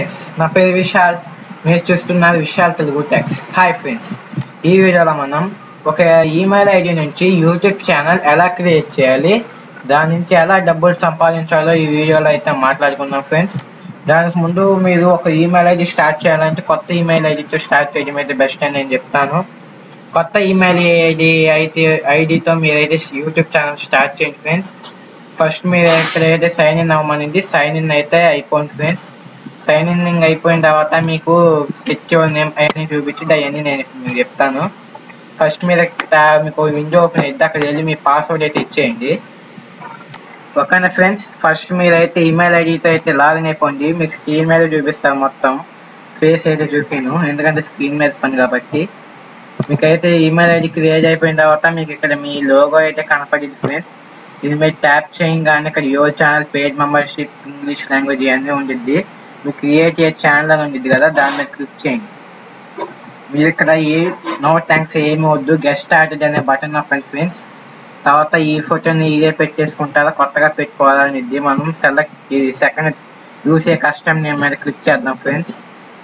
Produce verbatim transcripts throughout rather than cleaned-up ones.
Tax నా పేరు విశాల్. మీరు చూస్తున్నారు Vishal Telugu techs. Hi friends, ఈ వీడియోలో మనం ఒక ఈమెయిల్ ఐడి నుంచి యూట్యూబ్ ఛానల్ ఎలా క్రియేట్ చేయాలి, దాని నుంచి ఎలా డబ్బులు సంపాదించాలో ఈ వీడియోలో అయితే మాట్లాడుకుందాం ఫ్రెండ్స్. దానికి ముందు మీరు ఒక ఈమెయిల్ ఐడి స్టార్ట్ చేయాలంటే కొత్త ఈమెయిల్ ఐడితో స్టార్ట్ చేయడం అయితే బెస్ట్ అని నేను చెప్తాను. కొత్త ఈమెయిల్ ఐడి అయితే ఐడితో మీరైతే యూట్యూబ్ ఛానల్ స్టార్ట్ చేయండి ఫ్రెండ్స్. ఫస్ట్ మీరు ఎక్కడైతే సైన్ ఇన్ అవ్వమనింది సైన్ ఇన్ అయితే అయిపోయింది ఫ్రెండ్స్. సైన్ ఇన్ అయిపోయిన తర్వాత మీకు సెక్యూర్ నేమ్ అవన్నీ చూపించి అవన్నీ నేను మీకు చెప్తాను. ఫస్ట్ మీరు మీకు విండో ఓపెన్ అయితే అక్కడ వెళ్ళి మీ పాస్వర్డ్ అయితే ఇచ్చేయండి. ఓకేనా ఫ్రెండ్స్, ఫస్ట్ మీరైతే ఈమెయిల్ ఐడితో అయితే లాగిన్ అయిపోయింది. మీకు స్క్రీన్ మీద చూపిస్తాను, మొత్తం ఫేస్ అయితే చూపిను ఎందుకంటే స్క్రీన్ మీద పని కాబట్టి. మీకైతే ఈమెయిల్ ఐడి క్రియేట్ అయిపోయిన తర్వాత మీకు ఇక్కడ మీ లోగో అయితే కనపడింది ఫ్రెండ్స్. ఇది మీరు ట్యాప్ చేయగానే ఇక్కడ your channel paid membership English language ఇవన్నీ ఉంటుంది. మీకు క్రియేట్ అయ్యే ఛానల్ అని ఉంటుంది కదా, దాని మీద క్లిక్ చేయండి. మీరు ఇక్కడ ఏ నో థ్యాంక్స్ ఏమి వద్దు, గెస్ట్ స్టార్టెడ్ అనే బటన్ నొక్కండి ఫ్రెండ్స్. తర్వాత ఈ ఫోటోని ఇదే పెట్టేసుకుంటారా కొత్తగా పెట్టుకోవాలని ఇది మనం సెలెక్ట్ ఇది second use a custom name మీద క్లిక్ చేద్దాం ఫ్రెండ్స్.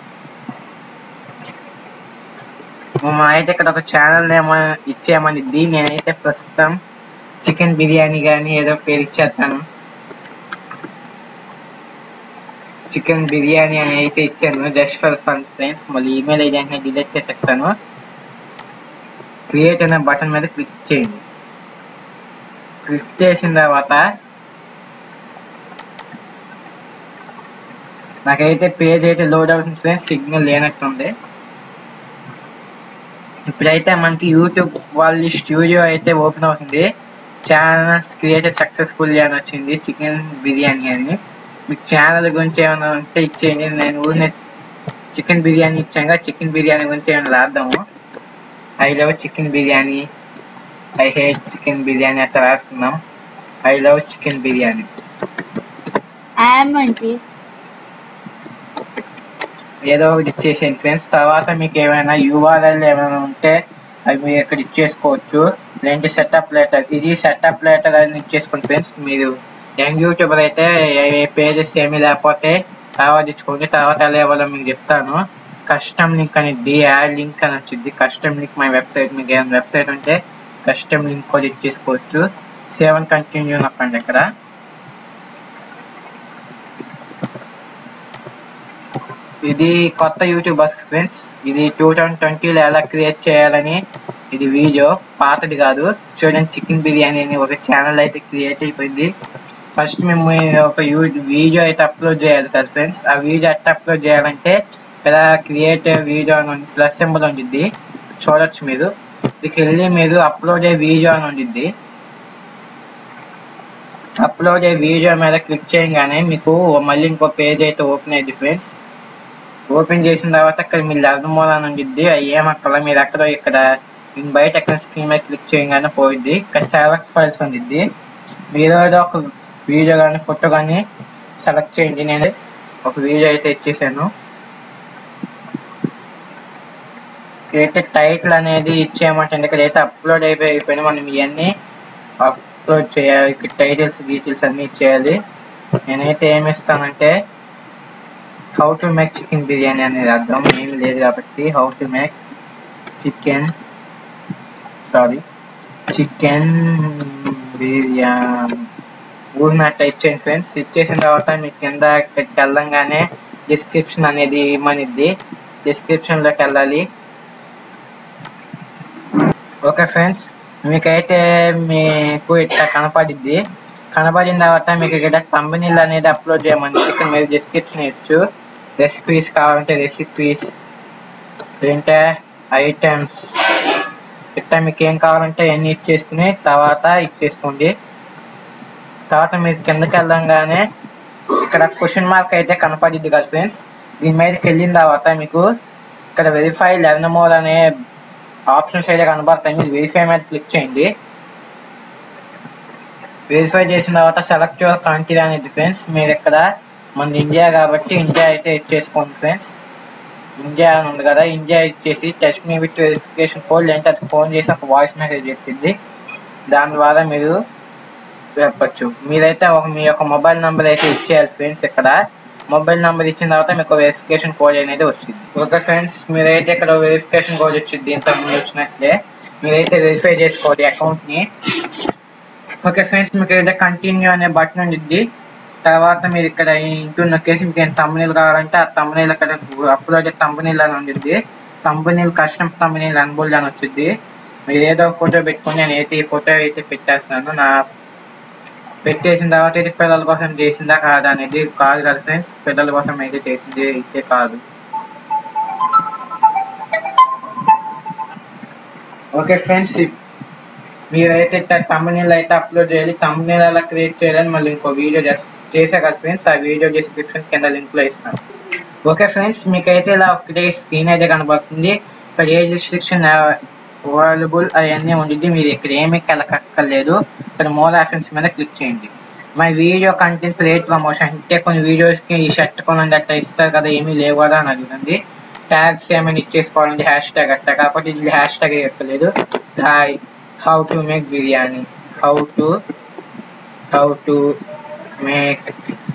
అయితే ఇక్కడ ఒక ఛానల్ నేమ్ ఇచ్చేయమనిద్ది. నేనైతే ప్రస్తుతం చికెన్ బిర్యానీ కానీ ఏదో పేరు ఇచ్చేస్తాను, చికెన్ బిర్యానీ అని అయితే ఇచ్చాను జస్ట్ ఫర్ ఫన్ ఫ్రెండ్స్. మళ్ళీ ఈమెయిల్ ఐడి అంటే డిలీట్ చేసేస్తాను. క్రియేట్ అనే బటన్ మీద క్లిక్ చేయండి. క్లిక్ చేసిన తర్వాత నాకైతే పేజ్ అయితే లోడ్ అవుతుంది ఫ్రెండ్స్, సిగ్నల్ లేనట్టుంది. ఇప్పుడైతే మనకి యూట్యూబ్ వాళ్ళ స్టూడియో అయితే ఓపెన్ అవుతుంది. ఛానల్ క్రియేటెడ్ సక్సెస్ఫుల్లీ అని వచ్చింది, చికెన్ బిర్యానీ అని. మీకు ఛానల్ గురించి ఏమైనా ఉంటే ఇచ్చేయండి. నేను ఊరినే చికెన్ బిర్యానీ ఇచ్చాక చికెన్ బిర్యానీ గురించి ఏమైనా రాద్దాము. I love chicken biryani, I hate chicken biryani అట్లా రాసుకుందాం. ఐ లవ్ చికెన్ బిర్యానీ ఏదో ఒకటి ఇచ్చేసేయండి ఫ్రెండ్స్. తర్వాత మీకు ఏమైనా యూఆర్ఎల్ ఏమైనా ఉంటే అవి మీరు ఇక్కడ ఇచ్చేసుకోవచ్చు. లేదంటే సెటప్ లెటర్, ఇది సెటప్ లెటర్ అని ఇచ్చేసుకోండి ఫ్రెండ్స్. మీరు యంగ్ యూట్యూబర్ అయితే పేజెస్ ఏమీ లేకపోతే తర్వాత ఇచ్చుకోండి. తర్వాత ఎలా ఇవ్వాలో మీకు చెప్తాను. కస్టమ్ లింక్ అని డి యాడ్ లింక్ అని వచ్చింది. కస్టమ్ లింక్ మై వెబ్సైట్, మీకు ఏమైనా వెబ్సైట్ ఉంటే కస్టమ్ లింక్ కూడా ఇచ్చేసుకోవచ్చు. సేవ్ అండ్ కంటిన్యూ నొక్కండి. ఇక్కడ ఇది కొత్త యూట్యూబర్స్ ఫ్రెండ్స్. ఇది టూ థౌజండ్ ట్వంటీలో ఎలా క్రియేట్ చేయాలని ఇది వీడియో, పాతది కాదు. చూడండి, చికెన్ బిర్యానీ అని ఒక ఛానల్ అయితే క్రియేట్ అయిపోయింది. ఫస్ట్ మేము ఒక వీడియో అయితే అప్లోడ్ చేయాలి కదా ఫ్రెండ్స్. ఆ వీడియో ఎట్లా అప్లోడ్ చేయాలంటే ఇక్కడ క్రియేట్ వీడియో అని ప్లస్ సింబల్ ఉంటుంది, చూడొచ్చు మీరు. ఇక్కడికి వెళ్ళి మీరు అప్లోడ్ అయ్యే వీడియో అని ఉంటుంది. అప్లోడ్ అయ్యే వీడియో మీద క్లిక్ చేయగానే మీకు మళ్ళీ ఇంకో పేజ్ అయితే ఓపెన్ అయ్యింది ఫ్రెండ్స్. ఓపెన్ చేసిన తర్వాత ఇక్కడ మీరు లెర్న్ మోర్ అని ఉంటుంది. ఏమక్కల మీరు ఎక్కడో ఇక్కడ బయట ఎక్కడ స్క్రీన్ మీద క్లిక్ చేయగానే పోయిద్ది. ఇక్కడ సెలెక్ట్ ఫైల్స్ ఉంటుంది. మీరు ఒక వీడియో కానీ ఫోటో కానీ సెలెక్ట్ చేయండి. నేను ఒక వీడియో అయితే ఇచ్చేసాను. అయితే టైటిల్ అనేది ఇచ్చేయమంటే ఇక్కడైతే అప్లోడ్ అయిపోయి అయిపోయినా మనం ఇవన్నీ అప్లోడ్ చేయాలి. ఇక్కడ టైటిల్స్ డీటెయిల్స్ అన్నీ ఇచ్చేయాలి. నేనైతే ఏమి ఇస్తానంటే how to make chicken biryani అనేది అర్థం ఏమి లేదు కాబట్టి how to make chicken sorry chicken biryani ఊరిన టైప్ చేయండి ఫ్రెండ్స్. ఇచ్చేసిన తర్వాత మీకు కింద ఇక్కడికి వెళ్ళంగానే డిస్క్రిప్షన్ అనేది ఇవ్వమనిద్ది. డిస్క్రిప్షన్లోకి వెళ్ళాలి. ఓకే ఫ్రెండ్స్, మీకైతే మీకు ఇట్లా కనపడిద్ది. కనపడిన తర్వాత మీకు ఇక్కడ కంపెనీలు అనేది అప్లోడ్ చేయమని ఇక్కడ మీరు డిస్క్రిప్షన్ ఇచ్చు. రెసిపీస్ కావాలంటే రెసిపీస్, లేదంటే ఐటమ్స్, ఇట్లా మీకు ఏం కావాలంటే అన్నీ ఇచ్చేసుకుని తర్వాత ఇచ్చేసుకోండి. తర్వాత మీరు కిందకి వెళ్ళంగానే ఇక్కడ క్వశ్చన్ మార్క్ అయితే కనపడిద్ది కదా ఫ్రెండ్స్. దీని మీదకి వెళ్ళిన తర్వాత మీకు ఇక్కడ వెరిఫై లెర్న్ మోర్ అనే ఆప్షన్స్ అయితే కనబడతాయి. మీరు వెరిఫై మీద క్లిక్ చేయండి. వెరిఫై చేసిన తర్వాత సెలెక్ట్ యువర్ కంట్రీ అనేది ఫ్రెండ్స్. మీరు ఇక్కడ మన ఇండియా కాబట్టి ఇండియా అయితే ఇచ్చేసుకోండి ఫ్రెండ్స్. ఇండియా అని ఉంది కదా, ఇండియా ఇచ్చేసి text me with verification code లేదంటే అది ఫోన్ చేసి ఒక వాయిస్ మెసేజ్ చెప్పింది. దాని ద్వారా మీరు చెప్పచ్చు. మీరైతే ఒక మీ యొక్క మొబైల్ నెంబర్ అయితే ఇచ్చేయాలి ఫ్రెండ్స్. ఇక్కడ మొబైల్ నెంబర్ ఇచ్చిన తర్వాత మీకు వెరిఫికేషన్ కోడ్ అనేది వచ్చింది. ఓకే ఫ్రెండ్స్, మీరైతే ఇక్కడ వెరిఫికేషన్ కోడ్ వచ్చింది ఇంతకు ముందు వచ్చినట్లే మీరైతే వెరిఫై చేసుకోవాలి అకౌంట్ని. ఓకే ఫ్రెండ్స్, మీకు అయితే కంటిన్యూ అనే బటన్ ఉంటుంది. తర్వాత మీరు ఇక్కడ ఇంటూ నొక్కేసి మీకు ఏం తమ్మునీళ్ళు కావాలంటే ఆ తమ్మునీళ్ళు అక్కడ అప్లోడ్ తమ్మునీళ్ళు అని ఉంటుంది. తమ్మునీళ్ళు కస్టమ్ తమ్మునీళ్ళు అన్బోల్డ్ అని వచ్చింది. మీరు ఏదో ఫోటో పెట్టుకొని నేను అయితే ఈ ఫోటో అయితే పెట్టేస్తున్నాను. నా పెట్టేసిన తర్వాత అయితే పిల్లల కోసం చేసిందా కాదా అనేది కాదు కదా ఫ్రెండ్స్, పిల్లల కోసం అయితే చేసింది అయితే కాదు. ఓకే ఫ్రెండ్స్, మీరైతే తమ్మునీళ్ళు అయితే అప్లోడ్ చేయాలి. తమ్మునీళ్ళు అలా క్రియేట్ చేయాలని మళ్ళీ ఇంకో వీడియో చేసా కదా ఫ్రెండ్స్, ఆ వీడియో డిస్క్రిప్షన్ కింద లింక్లో ఇస్తాను. ఓకే ఫ్రెండ్స్, మీకైతే ఇలా ఒకటే స్క్రీన్ అయితే కనబడుతుంది. ఇక్కడ ఏజ్ రిస్ట్రిక్షన్ అవైలబుల్ అవన్నీ ఉంటుంది. మీరు ఇక్కడ ఏమీ కలకక్కర్లేదు. ఇక్కడ మోర్ ఆప్షన్స్ మీద క్లిక్ చేయండి. My video content create promotion అంటే కొన్ని వీడియోస్కి ఈ షర్ట్ కొనండి అట్లా ఇస్తారు కదా, ఏమీ లేవు కదా అని అడుగుతుంది. ట్యాగ్స్ ఏమైనా ఇచ్చేసుకోవాలంటే హ్యాష్ ట్యాగ్ అట్ట, కాకపోతే ఇది హ్యాష్ ట్యాగ్ ఎక్కలేదు. Hi how to make biryani, how to how to make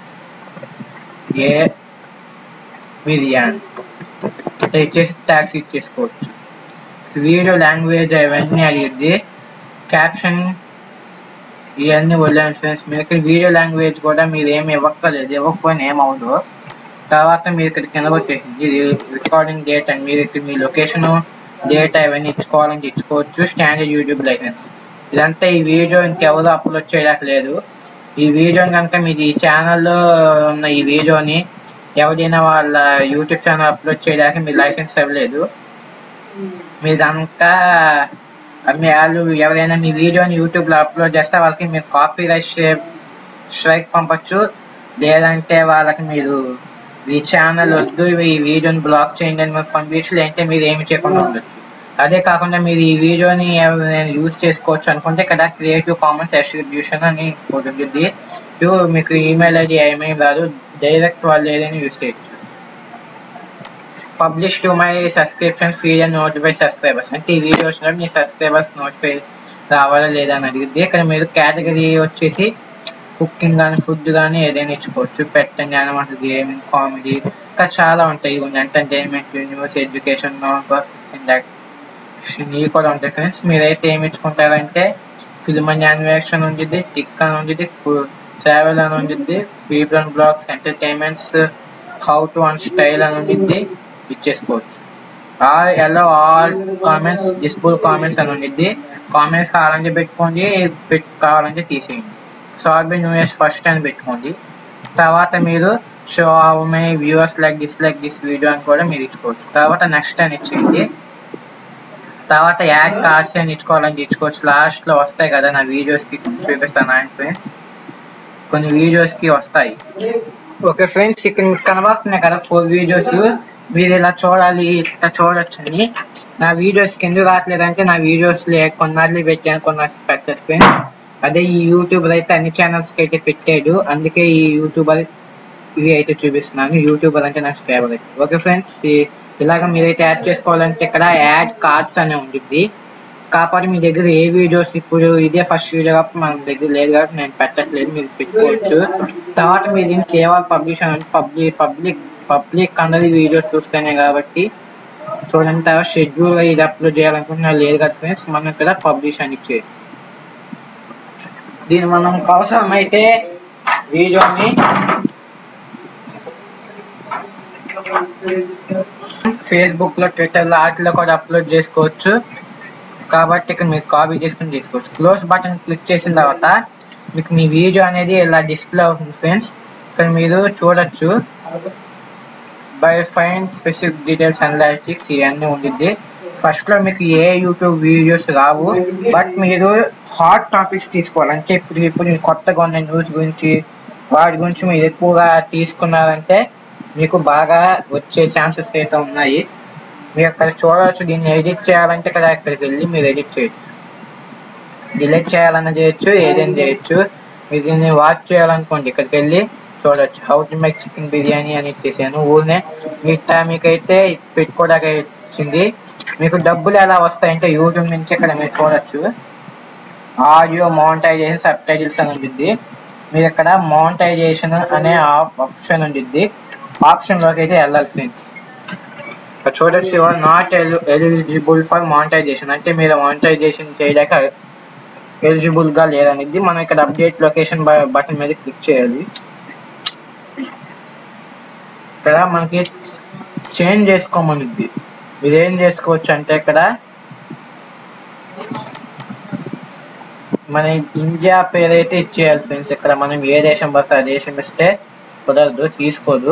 a biryani ఇచ్చేసి ట్యాగ్స్ ఇచ్చేసుకోవచ్చు. వీడియో లాంగ్వేజ్ అవన్నీ అడిగింది. క్యాప్షన్ ఇవన్నీ వదిలేను ఫ్రెండ్స్. మీరు ఇక్కడ వీడియో లాంగ్వేజ్ కూడా మీరు ఏమి ఇవ్వక్కర్లేదు, ఇవ్వకపోయినా ఏమవుదో. తర్వాత మీరు ఇక్కడ కింద వచ్చేసింది ఇది రికార్డింగ్ డేట్ అని, మీరు ఇక్కడ మీ లొకేషన్ డేటా ఇవన్నీ ఇచ్చుకోవాలని ఇచ్చుకోవచ్చు. స్టాండర్డ్ యూట్యూబ్ లైసెన్స్ ఇదంతా ఈ వీడియో ఇంకెవరో అప్లోడ్ చేయలేదు. ఈ వీడియోని కనుక మీరు ఈ ఛానల్లో ఉన్న ఈ వీడియోని ఎవరైనా వాళ్ళ యూట్యూబ్ ఛానల్ అప్లోడ్ చేయడానికి మీరు లైసెన్స్ ఇవ్వలేదు. మీరు కనుక మీ వాళ్ళు ఎవరైనా మీ వీడియోని యూట్యూబ్లో అప్లోడ్ చేస్తే వాళ్ళకి మీరు కాపీ రైట్ స్ట్రైక్ పంపచ్చు, లేదంటే వాళ్ళకి మీరు ఈ ఛానల్ వద్దు ఈ వీడియోని బ్లాక్ చేయండి అని మీరు పంపించు, లేదంటే మీరు ఏమి చేయకుండా ఉండొచ్చు. అదే కాకుండా మీరు ఈ వీడియోని ఎవరైనా యూజ్ చేసుకోవచ్చు అనుకుంటే ఇక్కడ క్రియేటివ్ కామన్స్ అట్రిబ్యూషన్ అని ఒకటి ఉంటుంది. మీకు ఈమెయిల్ ఐడి ఏమేమి రాదు, డైరెక్ట్ వాళ్ళు ఏదైనా యూజ్ చేయొచ్చు. Publish to my subscription feed and notify subscribers అంటే ఈ వీడియోస్ మీ సబ్స్క్రైబర్స్ నోటిఫై రావాలా లేదా అని అడిగింది. ఇక్కడ మీరు కేటగిరీ వచ్చేసి కుకింగ్ కానీ ఫుడ్ కానీ ఏదైనా ఇచ్చుకోవచ్చు. Pet and animals, gaming, comedy ఇంకా చాలా ఉంటాయి. Entertainment, universe, education, non profit ఇవి కూడా ఉంటాయి ఫ్రెండ్స్. మీరైతే ఏమి ఇచ్చుకుంటారంటే ఫిల్మ్ అండ్ యానిమేషన్ ఉంటుంది, టిక్ అని ఉంటుంది, ట్రావెల్ అని ఉంటుంది, people and blogs, entertainments, how to and style అని ఉంటుంది ఇచ్చేసుకోవచ్చు. Allow all comments, disable comments అని ఉంటుంది. కామెంట్స్ కావాలంటే పెట్టుకోండి, పెట్ కావాలంటే తీసేయండి. సార్ బై న్యూ ఇయర్స్ ఫస్ట్ అని పెట్టుకోండి. తర్వాత మీరు show how many viewers like this like this video అని కూడా మీరు ఇచ్చుకోవచ్చు. తర్వాత నెక్స్ట్ అని ఇచ్చేయండి. తర్వాత యాడ్ కార్డ్స్ అని ఇచ్చుకోవాలని ఇచ్చుకోవచ్చు. లాస్ట్లో వస్తాయి కదా నా వీడియోస్కి చూపిస్తాను అండ్ ఫ్రెండ్స్, కొన్ని వీడియోస్కి వస్తాయి. ఓకే ఫ్రెండ్స్, ఇక్కడ మీకు కనబడుతున్నాయి కదా ఫోర్ వీడియోస్, మీరు ఇలా చూడాలి ఇట్లా చూడొచ్చని. నా వీడియోస్కి ఎందుకు రావట్లేదంటే నా వీడియోస్లో కొన్నాళ్ళు పెట్టాను, కొన్నాళ్ళు పెట్టలేదు ఫ్రెండ్స్. అదే ఈ యూట్యూబర్ అయితే అన్ని ఛానల్స్కి అయితే పెట్టాడు, అందుకే ఈ యూట్యూబర్ ఇవి అయితే చూపిస్తున్నాను. యూట్యూబర్ అంటే నాకు ఫేవరెట్. ఓకే ఫ్రెండ్స్, ఇలాగ మీరైతే యాడ్ చేసుకోవాలంటే ఇక్కడ యాడ్ కార్డ్స్ అనే ఉంటుంది. కాకపోతే మీ దగ్గర ఏ వీడియోస్ ఇప్పుడు ఇదే ఫస్ట్ వీడియో కాబట్టి మన దగ్గర లేదు కాబట్టి నేను పెట్టట్లేదు, మీరు పెట్టుకోవచ్చు. తర్వాత మీరు దీన్ని సేవ్ ఆల్ పబ్లిష్ అంటే పబ్లిక్ పబ్లిక్ పబ్లిక్ అన్నది వీడియో చూస్తేనే కాబట్టి చూడండి. తర్వాత షెడ్యూల్గా ఇది అప్లోడ్ చేయాలనుకుంటున్నా లేదు కదా ఫ్రెండ్స్, మనం ఇక్కడ పబ్లిష్ అని చేయొచ్చు. దీన్ని మనం అవసరం అయితే వీడియోని ఫేస్బుక్ లో, ట్విట్టర్ లో వాటిలో కూడా అప్లోడ్ చేసుకోవచ్చు. కాబట్టి ఇక్కడ మీరు కాపీ చేసుకుని చేసుకోవచ్చు. క్లోజ్ బటన్ క్లిక్ చేసిన తర్వాత మీకు మీ వీడియో అనేది ఇలా డిస్ప్లే అవుతుంది ఫ్రెండ్స్. ఇక్కడ మీరు చూడొచ్చు by fine specific details analytics ఇవన్నీ ఉంటుంది. ఫస్ట్ లో మీకు ఏ యూట్యూబ్ వీడియోస్ రావు, బట్ మీరు హాట్ టాపిక్స్ తీసుకోవాలి. అంటే ఇప్పుడు ఇప్పుడు కొత్తగా ఉన్న న్యూస్ గురించి వాటి గురించి మీరు ఎక్కువగా తీసుకున్నారంటే మీకు బాగా వచ్చే ఛాన్సెస్ అయితే ఉన్నాయి. మీరు అక్కడ చూడవచ్చు. దీన్ని ఎడిట్ చేయాలంటే కదా ఇక్కడికి వెళ్ళి మీరు ఎడిట్ చేయొచ్చు, డిలీట్ చేయాలన్నా చేయొచ్చు, ఏదైనా చేయొచ్చు. మీరు దీన్ని వాచ్ చేయాలనుకోండి ఇక్కడికి వెళ్ళి చూడొచ్చు. How to make chicken biryani అని ఇచ్చేసాను. ఊరినే మిగతా మీకైతే పెట్టుకోవడానికి వచ్చింది. మీకు డబ్బులు ఎలా వస్తాయంటే యూట్యూబ్ నుంచి ఇక్కడ మీరు చూడొచ్చు. ఆడియో మానిటైజేషన్ సబ్ టైటిల్స్ అని ఉంటుంది. మీరు ఇక్కడ మానిటైజేషన్ అనే ఆప్షన్ ఉంటుంది. ఆప్షన్లోకి అయితే వెళ్ళాలి ఫ్రెండ్స్. చూడొచ్చు you're not eligible for monetization, అంటే మీరు మానిటైజేషన్ చేయలేక ఎలిజిబుల్గా లేదనేది. మనం ఇక్కడ అప్డేట్ లొకేషన్ బటన్ మీద క్లిక్ చేయాలి. ఇక్కడ మనకి చేంజ్ చేసుకోమనిద్ది. మీరు ఏం చేసుకోవచ్చు అంటే ఇక్కడ మన ఇండియా పేరైతే ఇచ్చేయాలి ఫ్రెండ్స్. ఇక్కడ మనం ఏ దేశం పడితే ఆ దేశం ఇస్తే కుదరదు, తీసుకోదు.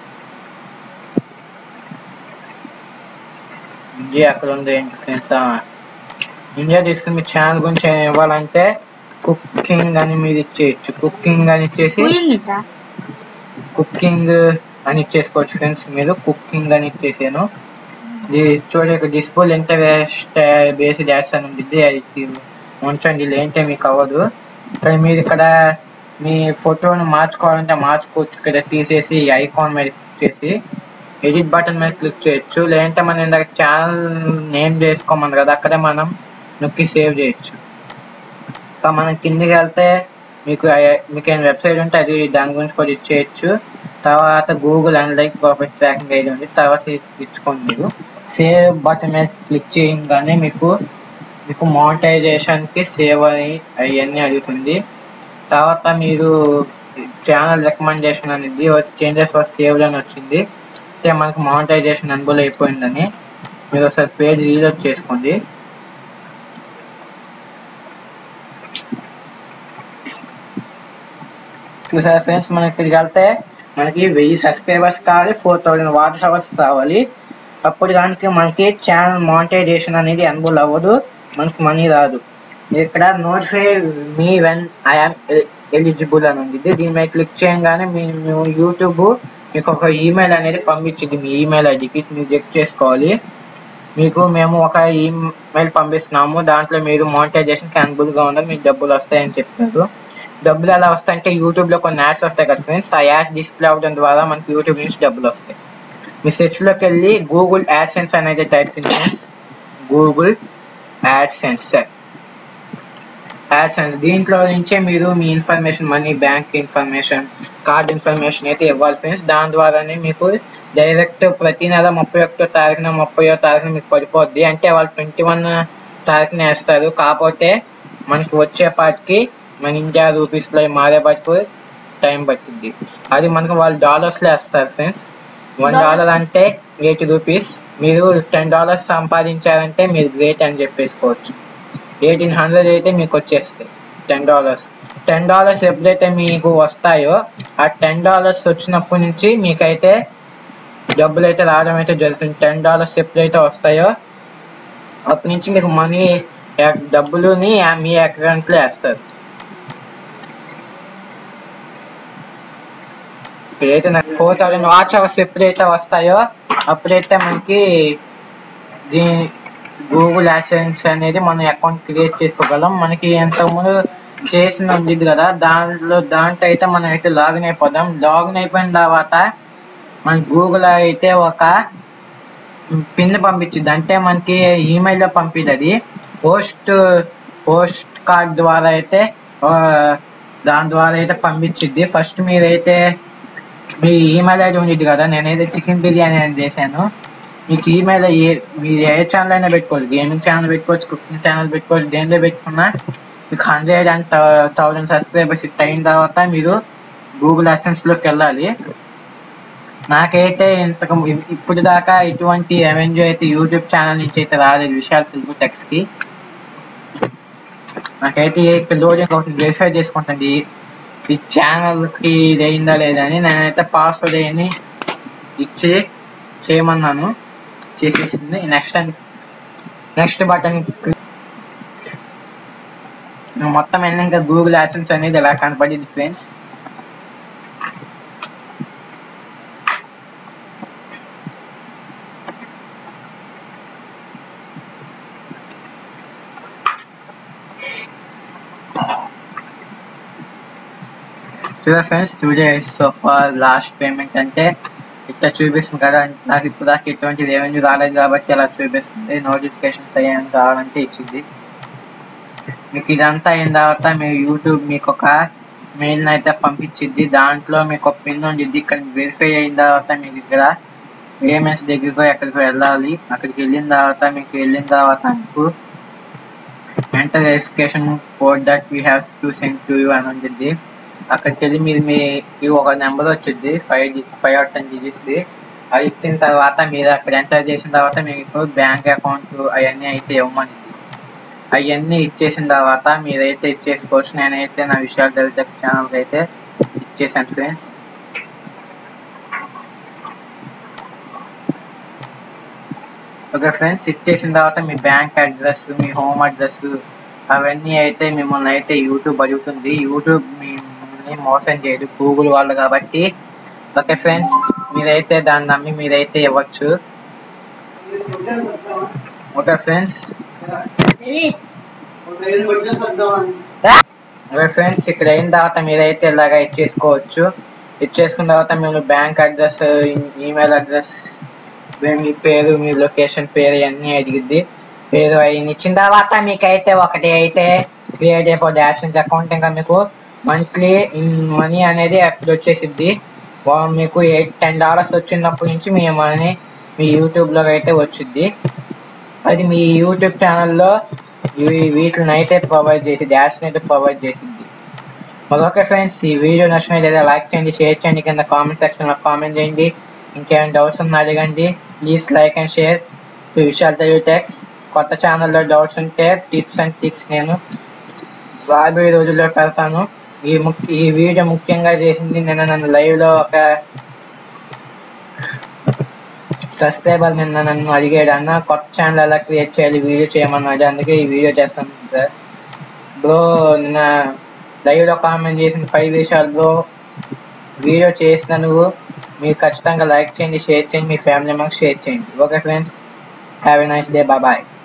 ఇండియా అక్కడ ఉంది ఏంటి ఫ్రెండ్స్, ఇండియా తీసుకుని మీ ఛానల్ గురించి ఇవ్వాలంటే కుకింగ్ అని మీరు ఇచ్చేయచ్చు. కుకింగ్ అని ఇచ్చేసి కుకింగ్ అని ఇచ్చేసుకోవచ్చు ఫ్రెండ్స్. మీరు కుకింగ్ అని ఇచ్చేసాను. చూడండి ఇక్కడ డిస్పోల్ ఇంటరెస్ట్ బేస్డ్ యాడ్స్ అని ఉంటుంది, అది ఉంచండి, లేంటే మీకు అవ్వదు. ఇక్కడ మీరు ఇక్కడ మీ ఫోటోని మార్చుకోవాలంటే మార్చుకోవచ్చు. ఇక్కడ తీసేసి ఐకాన్ మీద క్లిక్ చేసి ఎడిట్ బటన్ మీద క్లిక్ చేయొచ్చు. లేదంటే మనం ఇందాక ఛానల్ నేమ్ చేసుకోమని కదా, అక్కడే మనం నొక్కి సేవ్ చేయొచ్చు. ఇంకా మనం కిందికి వెళ్తే మీకు మీకు ఏమైనా వెబ్సైట్ ఉంటే అది దాని గురించి కూడా ఇచ్చేయచ్చు. తర్వాత Google analytics property tracking ID ఉంది, తర్వాత ఇచ్చుకోండి. మీరు సేవ్ బటన్ మీద క్లిక్ చేయగానే మీకు మీకు మానిటైజేషన్కి సేవ్ అని అవన్నీ అడుగుతుంది. తర్వాత మీరు ఛానల్ రికమెండేషన్ అనేది చేంజెస్ ఫర్ సేవ్డ్ అని వచ్చింది, అంటే మనకు మానిటైజేషన్ ఎనేబుల్ అయిపోయిందని. మీరు ఒకసారి పేజ్ రీలోడ్ చేసుకోండి. చూసారా ఫ్రెండ్స్, మనకి ఇక్కడికి వెళ్తే మనకి వెయ్యి సబ్స్క్రైబర్స్ కావాలి, ఫోర్ థౌజండ్ వాచ్ అవర్స్ కావాలి. అప్పుడు దానికి మనకి ఛానల్ మానిటైజేషన్ అనేది ఎనేబుల్ అవ్వదు, మనకి మనీ రాదు. ఇక్కడ notify me when I'm eligible అని ఉంది, దీని మీద క్లిక్ చేయగానే మీ యూట్యూబ్ మీకు ఒక ఈమెయిల్ అనేది పంపించింది. మీ ఈమెయిల్ ఐడికి మీరు చెక్ చేసుకోవాలి. మీకు మేము ఒక ఈమెయిల్ పంపిస్తున్నాము, దాంట్లో మీరు మానిటైజేషన్కి ఎనేబుల్గా ఉండాలి, మీకు డబ్బులు వస్తాయని చెప్తారు. డబ్బులు ఎలా వస్తాయంటే యూట్యూబ్లో కొన్ని యాడ్స్ వస్తాయి కదా ఫ్రెండ్స్, ఆ యాడ్స్ డిస్ప్లే అవ్వడం ద్వారా మనకి యూట్యూబ్ నుంచి డబ్బులు వస్తాయి. మీ సెర్చ్లోకి వెళ్ళి గూగుల్ యాడ్సెన్స్ అనేది టైప్ చేయండి ఫ్రెండ్స్. గూగుల్ యాడ్సెన్స్ యాడ్సెన్స్ దీంట్లో నుంచే మీరు మీ information, money, bank information, card information అయితే ఇవ్వాలి ఫ్రెండ్స్. దాని ద్వారానే మీకు డైరెక్ట్ ప్రతి నెల ముప్పై ఒకటో తారీఖున ముప్పయో తారీఖున మీకు పడిపోద్ది. అంటే వాళ్ళు ట్వంటీ వన్ తారీఖున వేస్తారు, కాకపోతే మనకి వచ్చేపాటికి మన ఇండియా రూపీస్లో మారేపాటికి టైం పట్టింది. అది మనకు వాళ్ళు డాలర్స్లో వేస్తారు ఫ్రెండ్స్. వన్ డాలర్ అంటే ఎయిటీ రూపీస్. మీరు టెన్ డాలర్స్ సంపాదించారంటే మీరు గ్రేట్ అని చెప్పేసుకోవచ్చు. ఎయిటీన్ హండ్రెడ్ అయితే మీకు వచ్చేస్తాయి టెన్ డాలర్స్. టెన్ డాలర్స్ ఎప్పుడైతే మీకు వస్తాయో ఆ టెన్ డాలర్స్ వచ్చినప్పటి నుంచి మీకైతే డబ్బులు అయితే రావడం అయితే జరుగుతుంది. టెన్ డాలర్స్ ఎప్పుడైతే వస్తాయో అప్పటి నుంచి మీకు మనీ డబ్బులుని మీ అకౌంట్లో వేస్తారు. ఇప్పుడైతే నాకు ఫోర్ థౌజండ్ వాచ్ అవర్స్ ఎప్పుడైతే వస్తాయో అప్పుడైతే మనకి దీని గూగుల్ యాడ్సెన్స్ అనేది మన అకౌంట్ క్రియేట్ చేసుకోగలం. మనకి ఎంతకుముందు చేసిన ఉంది కదా, దాంట్లో దాంట్లో అయితే మనం అయితే లాగిన్ అయిపోదాం. లాగిన్ అయిపోయిన తర్వాత మన గూగుల్ అయితే ఒక పిన్ పంపించింది, అంటే మనకి ఈమెయిల్లో పంపిది. అది పోస్ట్ పోస్ట్ కార్డ్ ద్వారా అయితే దాని ద్వారా అయితే పంపించిద్ది. ఫస్ట్ మీరైతే మీ ఈమెయిల్ ఐడి ఉంది కదా, నేనైతే చికెన్ బిర్యానీ అని చేశాను. మీకు ఈమెయిల్ ఏ మీరు ఏ ఛానల్ అయినా పెట్టుకోవచ్చు, గేమింగ్ ఛానల్ పెట్టుకోవచ్చు, కుకింగ్ ఛానల్ పెట్టుకోవచ్చు, దేంట్లో పెట్టుకున్నా మీకు hundred and thousand subscribers hit అయిన తర్వాత మీరు గూగుల్ యాడ్సెన్స్లోకి వెళ్ళాలి. నాకైతే ఇంతకు ఇప్పుడు దాకా ఇటువంటి రెవెన్యూ అయితే యూట్యూబ్ ఛానల్ నుంచి అయితే రాలేదు విశాల్ తెలుగు టెక్స్కి. నాకైతే ఇక్కడ లోడింగ్ ఒకటి వెరిఫై చేసుకుంటుంది ఈ ఛానల్కి ఇది అయిందా లేదా అని. నేనైతే పాస్వర్డ్ అయ్యి ఇచ్చి చేయమన్నాను, చేసేసింది. నెక్స్ట్ నెక్స్ట్ బటన్ మొత్తం అయినాక గూగుల్ యాడ్సెన్స్ అనేది ఎలా కనపడింది ఫ్రెండ్స్. చూడ friends today so far last payment అంటే ఇట్లా చూపిస్తుంది కదా. నాకు ఇప్పుడు దాకా ఎటువంటి రెవెన్యూ రాలేదు కాబట్టి అలా చూపిస్తుంది. నోటిఫికేషన్స్ అయ్యాను కావాలంటే ఇచ్చింది. మీకు ఇదంతా అయిన తర్వాత మీరు యూట్యూబ్ మీకు ఒక మెయిల్ని అయితే పంపించిద్ది. దాంట్లో మీకు ఒక పిన్ ఉండిద్ది. ఇక్కడ వెరిఫై అయిన తర్వాత మీకు ఇక్కడ పేమెంట్స్ దగ్గరకు ఎక్కడికి వెళ్ళాలి. అక్కడికి వెళ్ళిన తర్వాత మీకు వెళ్ళిన తర్వాత మీకు enter verification code that we have to send to you అని ఉంటుంది. అక్కడికి వెళ్ళి మీరు మీ ఒక నెంబర్ వచ్చింది ఫైవ్ ఫైవ్ ఆర్ టెన్ డిజిట్స్ది. అది ఇచ్చిన తర్వాత మీరు అక్కడ ఎంటర్ చేసిన తర్వాత మీకు బ్యాంక్ అకౌంట్ అవన్నీ అయితే ఇవ్వమని, అవన్నీ ఇచ్చేసిన తర్వాత మీరైతే ఇచ్చేసుకోవచ్చు. నేనైతే నా విశాల్ టెలిటెక్స్ ఛానల్కి అయితే ఇచ్చేసాను ఫ్రెండ్స్. ఓకే ఫ్రెండ్స్, ఇచ్చేసిన తర్వాత మీ బ్యాంక్ అడ్రస్, మీ హోమ్ అడ్రస్ అవన్నీ అయితే మిమ్మల్ని అయితే యూట్యూబ్ అడుగుతుంది. యూట్యూబ్ మిమ్మల్ని మోసం చేయదు, గూగుల్ వాళ్ళు కాబట్టి. ఓకే ఫ్రెండ్స్, మీరైతే దాన్ని నమ్మి మీరైతే ఇవ్వచ్చు. ఓకే ఫ్రెండ్స్ ఓకే ఫ్రెండ్స్ ఇక్కడ అయిన తర్వాత మీరైతే ఇలాగా ఇచ్చేసుకోవచ్చు. ఇచ్చేసుకున్న తర్వాత మేము బ్యాంక్ అడ్రస్, ఈమెయిల్ అడ్రస్, మీ పేరు, మీ లొకేషన్ పేరు ఇవన్నీ అడిగిద్ది. పేరు అవన్నీ ఇచ్చిన తర్వాత మీకైతే ఒకటి అయితే క్రియేట్ అయిపోద్ది యాడ్సెన్స్ అకౌంట్. ఇంకా మీకు మంత్లీ మనీ అనేది అప్పుడు వచ్చేసిద్ది. మీకు ఎయిట్ టెన్ డాలర్స్ వచ్చినప్పటి నుంచి మీ మనీ మీ యూట్యూబ్లో అయితే వచ్చిద్ది. అది మీ యూట్యూబ్ ఛానల్లో వీటిని అయితే ప్రొవైడ్ చేసిద్ది, యాడ్స్ని అయితే ప్రొవైడ్ చేసిద్ది. ఓకే ఫ్రెండ్స్, ఈ వీడియో నచ్చినట్లయితే లైక్ చేయండి, షేర్ చేయండి, కింద కామెంట్ సెక్షన్లో కామెంట్ చేయండి. ఇంకేమైనా డౌట్స్ ఉన్నా అడగండి. Please like and share to Vishal Teletex. కొత్త ఛానల్లో డౌట్స్ ఉంటే టిప్స్ అండ్ ట్రిక్స్ నేను రాబోయే రోజుల్లో పెడతాను. ఈ ముఖ్య ఈ వీడియో ముఖ్యంగా చేసింది నిన్న నన్ను లైవ్లో ఒక సబ్స్క్రైబర్ నిన్న నన్ను అడిగాడు, అన్న కొత్త ఛానల్ ఎలా క్రియేట్ చేయాలి వీడియో చేయమన్నాడు, అందుకే ఈ వీడియో చేస్తాను సార్. బ్రో నిన్న లైవ్లో కామెంట్ చేసిన ఫైవ్ విషయాలు బ్రో వీడియో చేసినందుకు మీరు ఖచ్చితంగా లైక్ చేయండి, షేర్ చేయండి, మీ ఫ్యామిలీ మెంబర్స్ షేర్ చేయండి. Okay friends, have a nice day, bye bye.